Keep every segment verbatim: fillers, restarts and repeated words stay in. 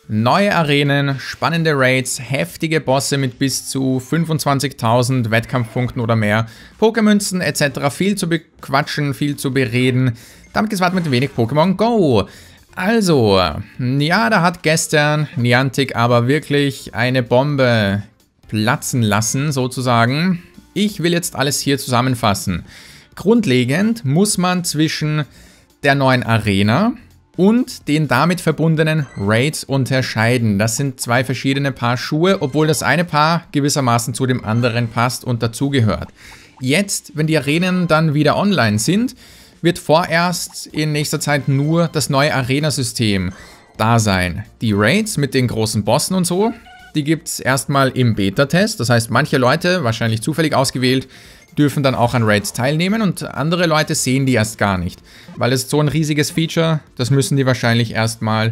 Neue Arenen, spannende Raids, heftige Bosse mit bis zu fünfundzwanzigtausend Wettkampfpunkten oder mehr, Pokémünzen et cetera. Viel zu bequatschen, viel zu bereden. Damit geht's weiter mit wenig Pokémon Go. Also, ja, da hat gestern Niantic aber wirklich eine Bombe platzen lassen, sozusagen. Ich will jetzt alles hier zusammenfassen. Grundlegend muss man zwischen der neuen Arena und den damit verbundenen Raids unterscheiden. Das sind zwei verschiedene Paar Schuhe, obwohl das eine Paar gewissermaßen zu dem anderen passt und dazugehört. Jetzt, wenn die Arenen dann wieder online sind, wird vorerst in nächster Zeit nur das neue Arena-System da sein. Die Raids mit den großen Bossen und so, die gibt es erstmal im Beta-Test. Das heißt, manche Leute, wahrscheinlich zufällig ausgewählt, dürfen dann auch an Raids teilnehmen und andere Leute sehen die erst gar nicht. Weil es so ein riesiges Feature, das müssen die wahrscheinlich erstmal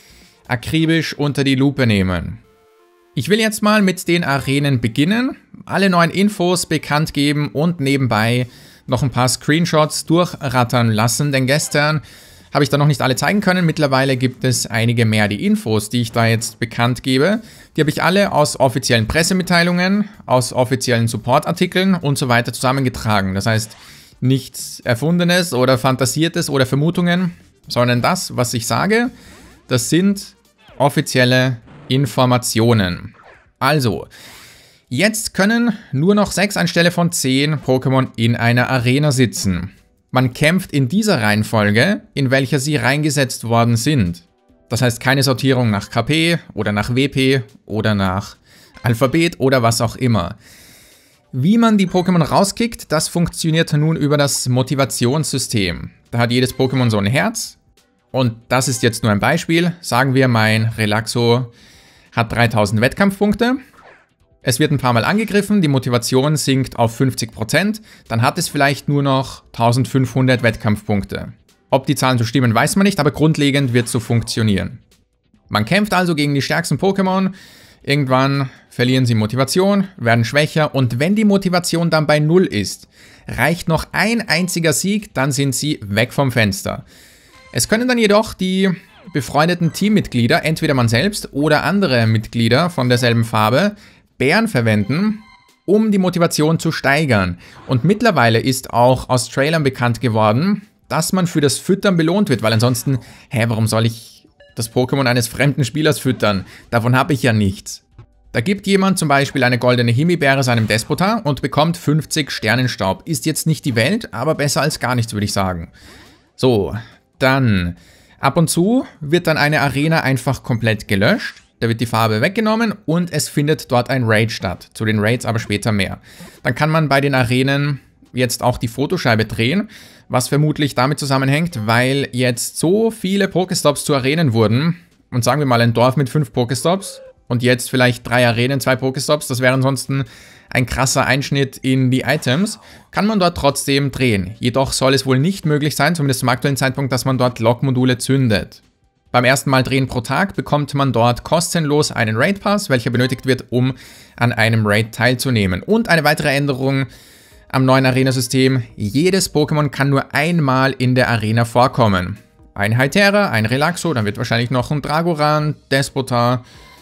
akribisch unter die Lupe nehmen. Ich will jetzt mal mit den Arenen beginnen, alle neuen Infos bekannt geben und nebenbei noch ein paar Screenshots durchrattern lassen, denn gestern habe ich da noch nicht alle zeigen können. Mittlerweile gibt es einige mehr. Die Infos, die ich da jetzt bekannt gebe, die habe ich alle aus offiziellen Pressemitteilungen, aus offiziellen Supportartikeln und so weiter zusammengetragen. Das heißt, nichts Erfundenes oder Fantasiertes oder Vermutungen, sondern das, was ich sage, das sind offizielle Informationen. Also, jetzt können nur noch sechs anstelle von zehn Pokémon in einer Arena sitzen. Man kämpft in dieser Reihenfolge, in welcher sie reingesetzt worden sind. Das heißt keine Sortierung nach K P oder nach W P oder nach Alphabet oder was auch immer. Wie man die Pokémon rauskickt, das funktioniert nun über das Motivationssystem. Da hat jedes Pokémon so ein Herz und das ist jetzt nur ein Beispiel. Sagen wir, mein Relaxo hat dreitausend Wettkampfpunkte. Es wird ein paar Mal angegriffen, die Motivation sinkt auf fünfzig Prozent, dann hat es vielleicht nur noch eintausendfünfhundert Wettkampfpunkte. Ob die Zahlen so stimmen, weiß man nicht, aber grundlegend wird es so funktionieren. Man kämpft also gegen die stärksten Pokémon, irgendwann verlieren sie Motivation, werden schwächer und wenn die Motivation dann bei null ist, reicht noch ein einziger Sieg, dann sind sie weg vom Fenster. Es können dann jedoch die befreundeten Teammitglieder, entweder man selbst oder andere Mitglieder von derselben Farbe, Bären verwenden, um die Motivation zu steigern. Und mittlerweile ist auch aus Trailern bekannt geworden, dass man für das Füttern belohnt wird, weil ansonsten, hä, warum soll ich das Pokémon eines fremden Spielers füttern? Davon habe ich ja nichts. Da gibt jemand zum Beispiel eine goldene Himbeere seinem Despota und bekommt fünfzig Sternenstaub. Ist jetzt nicht die Welt, aber besser als gar nichts, würde ich sagen. So, dann, ab und zu wird dann eine Arena einfach komplett gelöscht. Da wird die Farbe weggenommen und es findet dort ein Raid statt. Zu den Raids aber später mehr. Dann kann man bei den Arenen jetzt auch die Fotoscheibe drehen, was vermutlich damit zusammenhängt, weil jetzt so viele Pokéstops zu Arenen wurden. Und sagen wir mal ein Dorf mit fünf Pokéstops und jetzt vielleicht drei Arenen, zwei Pokéstops. Das wäre ansonsten ein krasser Einschnitt in die Items. Kann man dort trotzdem drehen. Jedoch soll es wohl nicht möglich sein, zumindest zum aktuellen Zeitpunkt, dass man dort Log-Module zündet. Beim ersten Mal drehen pro Tag bekommt man dort kostenlos einen Raid Pass, welcher benötigt wird, um an einem Raid teilzunehmen. Und eine weitere Änderung am neuen Arena-System: jedes Pokémon kann nur einmal in der Arena vorkommen. Ein Hytera, ein Relaxo, dann wird wahrscheinlich noch ein Dragoran, Despota,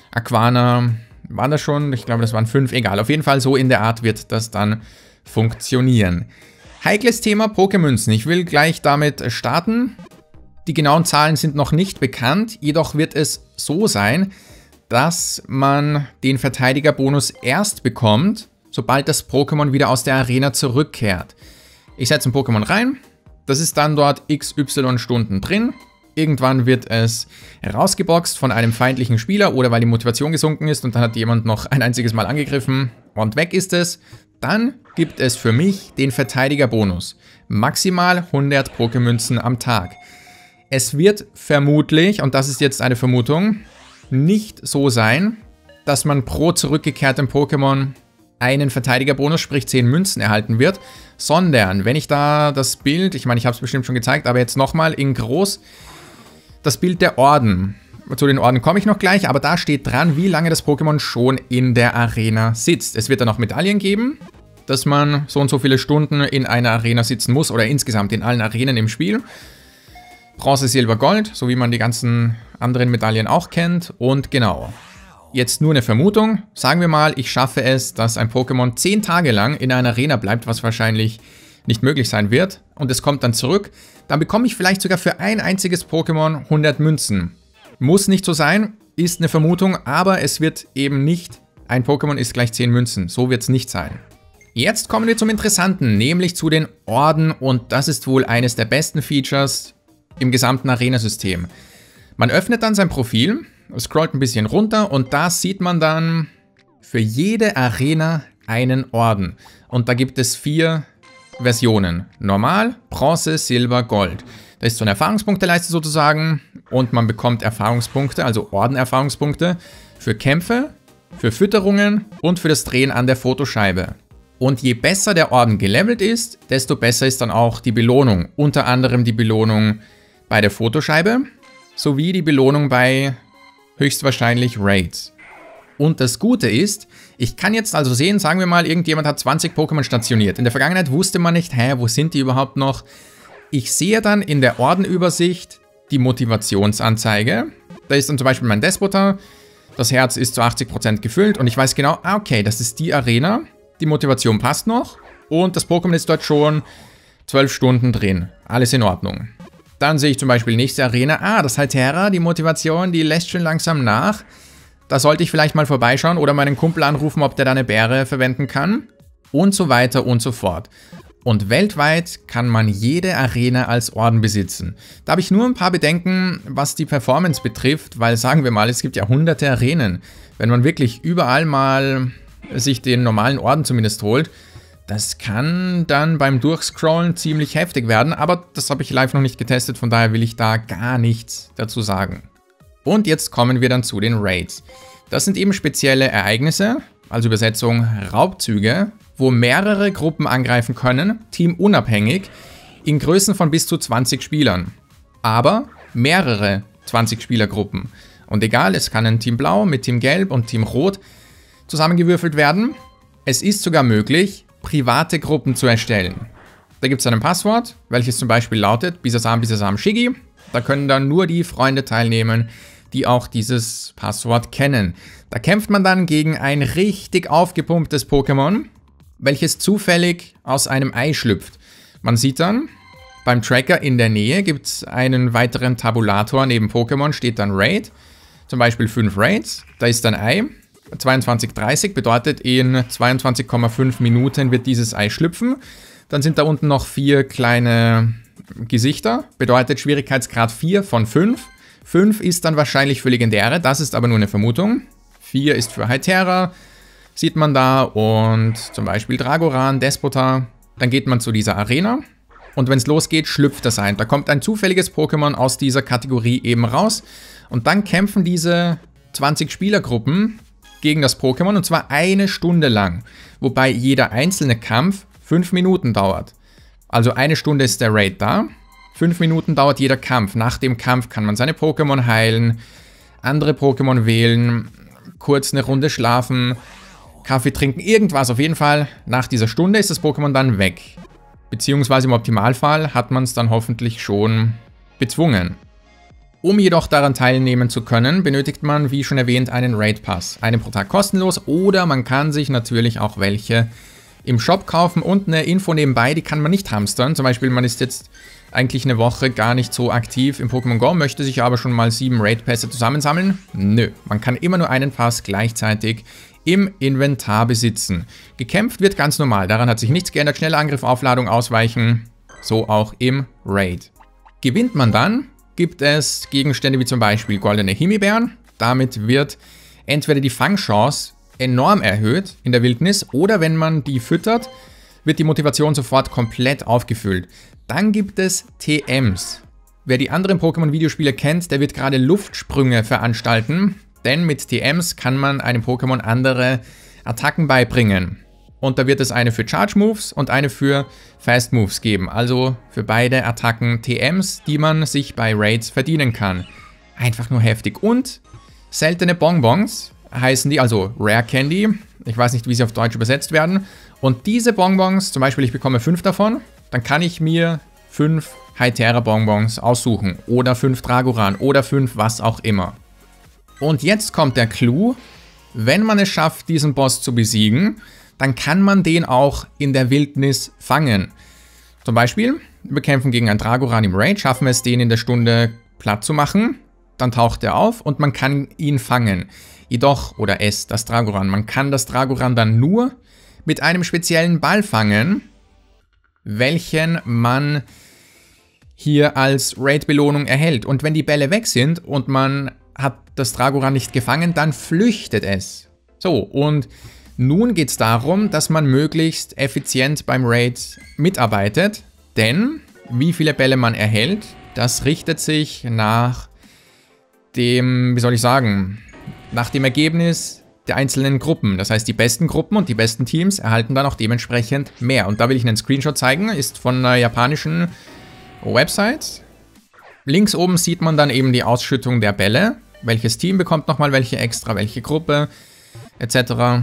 Aquana. Waren das schon? Ich glaube, das waren fünf. Egal, auf jeden Fall so in der Art wird das dann funktionieren. Heikles Thema Pokémünzen. Ich will gleich damit starten. Die genauen Zahlen sind noch nicht bekannt, jedoch wird es so sein, dass man den Verteidigerbonus erst bekommt, sobald das Pokémon wieder aus der Arena zurückkehrt. Ich setze ein Pokémon rein, das ist dann dort x y Stunden drin. Irgendwann wird es rausgeboxt von einem feindlichen Spieler oder weil die Motivation gesunken ist und dann hat jemand noch ein einziges Mal angegriffen und weg ist es. Dann gibt es für mich den Verteidigerbonus. Maximal hundert Pokémünzen am Tag. Es wird vermutlich, und das ist jetzt eine Vermutung, nicht so sein, dass man pro zurückgekehrtem Pokémon einen Verteidigerbonus, sprich zehn Münzen erhalten wird, sondern wenn ich da das Bild, ich meine, ich habe es bestimmt schon gezeigt, aber jetzt nochmal in groß, das Bild der Orden. Zu den Orden komme ich noch gleich, aber da steht dran, wie lange das Pokémon schon in der Arena sitzt. Es wird dann noch Medaillen geben, dass man so und so viele Stunden in einer Arena sitzen muss oder insgesamt in allen Arenen im Spiel. Bronze, Silber, Gold, so wie man die ganzen anderen Medaillen auch kennt. Und genau, jetzt nur eine Vermutung. Sagen wir mal, ich schaffe es, dass ein Pokémon zehn Tage lang in einer Arena bleibt, was wahrscheinlich nicht möglich sein wird. Und es kommt dann zurück. Dann bekomme ich vielleicht sogar für ein einziges Pokémon hundert Münzen. Muss nicht so sein, ist eine Vermutung, aber es wird eben nicht, ein Pokémon ist gleich zehn Münzen. So wird es nicht sein. Jetzt kommen wir zum Interessanten, nämlich zu den Orden. Und das ist wohl eines der besten Features im gesamten Arena-System. Man öffnet dann sein Profil, scrollt ein bisschen runter und da sieht man dann für jede Arena einen Orden. Und da gibt es vier Versionen. Normal, Bronze, Silber, Gold. Da ist so eine Erfahrungspunkteleiste sozusagen und man bekommt Erfahrungspunkte, also Ordenerfahrungspunkte für Kämpfe, für Fütterungen und für das Drehen an der Fotoscheibe. Und je besser der Orden gelevelt ist, desto besser ist dann auch die Belohnung. Unter anderem die Belohnung bei der Fotoscheibe sowie die Belohnung bei höchstwahrscheinlich Raids. Und das Gute ist, ich kann jetzt also sehen, sagen wir mal, irgendjemand hat zwanzig Pokémon stationiert. In der Vergangenheit wusste man nicht, hä, wo sind die überhaupt noch? Ich sehe dann in der Ordenübersicht die Motivationsanzeige. Da ist dann zum Beispiel mein Despota, das Herz ist zu achtzig Prozent gefüllt und ich weiß genau, ah, okay, das ist die Arena, die Motivation passt noch und das Pokémon ist dort schon zwölf Stunden drin. Alles in Ordnung. Dann sehe ich zum Beispiel nächste Arena, ah, das Haltera, die Motivation, die lässt schon langsam nach. Da sollte ich vielleicht mal vorbeischauen oder meinen Kumpel anrufen, ob der da eine Beere verwenden kann. Und so weiter und so fort. Und weltweit kann man jede Arena als Orden besitzen. Da habe ich nur ein paar Bedenken, was die Performance betrifft, weil sagen wir mal, es gibt ja hunderte Arenen. Wenn man wirklich überall mal sich den normalen Orden zumindest holt, das kann dann beim Durchscrollen ziemlich heftig werden, aber das habe ich live noch nicht getestet, von daher will ich da gar nichts dazu sagen. Und jetzt kommen wir dann zu den Raids. Das sind eben spezielle Ereignisse, also Übersetzung Raubzüge, wo mehrere Gruppen angreifen können, teamunabhängig, in Größen von bis zu zwanzig Spielern. Aber mehrere zwanzig-Spieler-Gruppen. Und egal, es kann ein Team Blau mit Team Gelb und Team Rot zusammengewürfelt werden. Es ist sogar möglich, private Gruppen zu erstellen. Da gibt es ein Passwort, welches zum Beispiel lautet Bisasam Bisasam Shiggy. Da können dann nur die Freunde teilnehmen, die auch dieses Passwort kennen. Da kämpft man dann gegen ein richtig aufgepumptes Pokémon, welches zufällig aus einem Ei schlüpft. Man sieht dann, beim Tracker in der Nähe gibt es einen weiteren Tabulator. Neben Pokémon steht dann Raid, zum Beispiel fünf Raids. Da ist ein Ei. zweiundzwanzig Uhr dreißig bedeutet, in zweiundzwanzig Komma fünf Minuten wird dieses Ei schlüpfen. Dann sind da unten noch vier kleine Gesichter, bedeutet Schwierigkeitsgrad vier von fünf. fünf ist dann wahrscheinlich für Legendäre, das ist aber nur eine Vermutung. vier ist für Haltera, sieht man da, und zum Beispiel Dragoran, Despota. Dann geht man zu dieser Arena und wenn es losgeht, schlüpft das ein. Da kommt ein zufälliges Pokémon aus dieser Kategorie eben raus und dann kämpfen diese zwanzig Spielergruppen gegen das Pokémon und zwar eine Stunde lang, wobei jeder einzelne Kampf fünf Minuten dauert. Also eine Stunde ist der Raid da, fünf Minuten dauert jeder Kampf. Nach dem Kampf kann man seine Pokémon heilen, andere Pokémon wählen, kurz eine Runde schlafen, Kaffee trinken, irgendwas. Auf jeden Fall, nach dieser Stunde ist das Pokémon dann weg. Beziehungsweise im Optimalfall hat man es dann hoffentlich schon bezwungen. Um jedoch daran teilnehmen zu können, benötigt man, wie schon erwähnt, einen Raid Pass. Einen pro Tag kostenlos oder man kann sich natürlich auch welche im Shop kaufen. Und eine Info nebenbei, die kann man nicht hamstern. Zum Beispiel, man ist jetzt eigentlich eine Woche gar nicht so aktiv im Pokémon Go, möchte sich aber schon mal sieben Raid Pässe zusammensammeln. Nö, man kann immer nur einen Pass gleichzeitig im Inventar besitzen. Gekämpft wird ganz normal, daran hat sich nichts geändert. Schneller Angriff, Aufladung, Ausweichen, so auch im Raid. Gewinnt man dann, gibt es Gegenstände wie zum Beispiel goldene Himbeeren. Damit wird entweder die Fangchance enorm erhöht in der Wildnis oder wenn man die füttert, wird die Motivation sofort komplett aufgefüllt. Dann gibt es T Ms. Wer die anderen Pokémon-Videospiele kennt, der wird gerade Luftsprünge veranstalten, denn mit T Ms kann man einem Pokémon andere Attacken beibringen. Und da wird es eine für Charge Moves und eine für Fast Moves geben. Also für beide Attacken T Ms, die man sich bei Raids verdienen kann. Einfach nur heftig. Und seltene Bonbons heißen die, also Rare Candy. Ich weiß nicht, wie sie auf Deutsch übersetzt werden. Und diese Bonbons, zum Beispiel ich bekomme fünf davon, dann kann ich mir fünf Hytera Bonbons aussuchen oder fünf Dragoran oder fünf was auch immer. Und jetzt kommt der Clou, wenn man es schafft, diesen Boss zu besiegen, dann kann man den auch in der Wildnis fangen. Zum Beispiel, wir kämpfen gegen einen Dragoran im Raid, schaffen es, den in der Stunde platt zu machen, dann taucht er auf und man kann ihn fangen. Jedoch, oder es, das Dragoran, man kann das Dragoran dann nur mit einem speziellen Ball fangen, welchen man hier als Raid-Belohnung erhält. Und wenn die Bälle weg sind und man hat das Dragoran nicht gefangen, dann flüchtet es. So, und nun geht es darum, dass man möglichst effizient beim Raid mitarbeitet, denn wie viele Bälle man erhält, das richtet sich nach dem, wie soll ich sagen, nach dem Ergebnis der einzelnen Gruppen. Das heißt, die besten Gruppen und die besten Teams erhalten dann auch dementsprechend mehr. Und da will ich einen Screenshot zeigen, ist von einer japanischen Website. Links oben sieht man dann eben die Ausschüttung der Bälle. Welches Team bekommt nochmal welche extra, welche Gruppe, et cetera.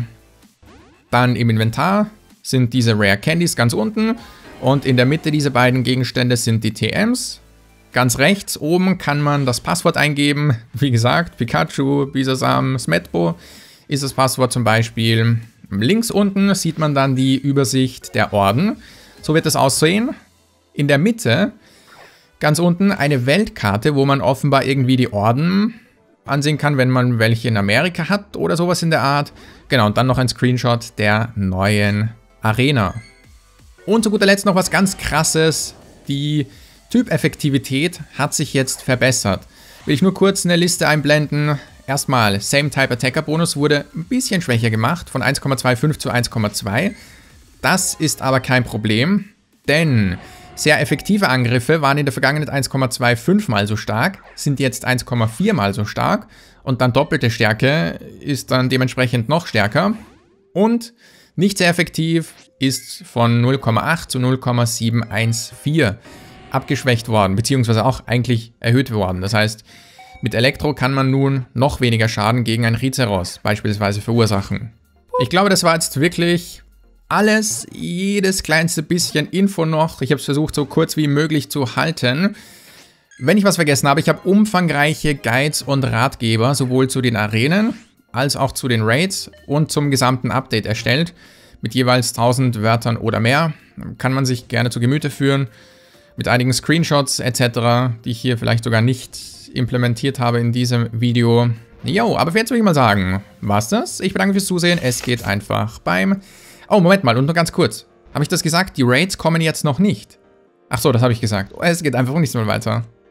Dann im Inventar sind diese Rare Candies ganz unten und in der Mitte dieser beiden Gegenstände sind die T Ms. Ganz rechts oben kann man das Passwort eingeben. Wie gesagt, Pikachu, Bisasam, Smetbo ist das Passwort zum Beispiel. Links unten sieht man dann die Übersicht der Orden. So wird es aussehen. In der Mitte, ganz unten, eine Weltkarte, wo man offenbar irgendwie die Orden ansehen kann, wenn man welche in Amerika hat oder sowas in der Art. Genau, und dann noch ein Screenshot der neuen Arena. Und zu guter Letzt noch was ganz Krasses. Die Typeffektivität hat sich jetzt verbessert. Will ich nur kurz eine Liste einblenden. Erstmal, Same Type Attacker Bonus wurde ein bisschen schwächer gemacht, von eins Komma fünfundzwanzig zu eins Komma zwei. Das ist aber kein Problem, denn sehr effektive Angriffe waren in der Vergangenheit eins Komma fünfundzwanzig mal so stark, sind jetzt eins Komma vier mal so stark und dann doppelte Stärke ist dann dementsprechend noch stärker. Und nicht sehr effektiv ist von null Komma acht zu null Komma sieben eins vier abgeschwächt worden, beziehungsweise auch eigentlich erhöht worden. Das heißt, mit Elektro kann man nun noch weniger Schaden gegen ein Rizeros beispielsweise verursachen. Ich glaube, das war jetzt wirklich alles, jedes kleinste bisschen Info noch. Ich habe es versucht, so kurz wie möglich zu halten. Wenn ich was vergessen habe, ich habe umfangreiche Guides und Ratgeber sowohl zu den Arenen als auch zu den Raids und zum gesamten Update erstellt. Mit jeweils tausend Wörtern oder mehr. Kann man sich gerne zu Gemüte führen. Mit einigen Screenshots et cetera, die ich hier vielleicht sogar nicht implementiert habe in diesem Video. Jo, aber für jetzt würde ich mal sagen, war's das? Ich bedanke fürs Zusehen. Es geht einfach beim... Oh, Moment mal, und nur ganz kurz. Habe ich das gesagt? Die Raids kommen jetzt noch nicht. Ach so, das habe ich gesagt. Es geht einfach nicht mehr weiter.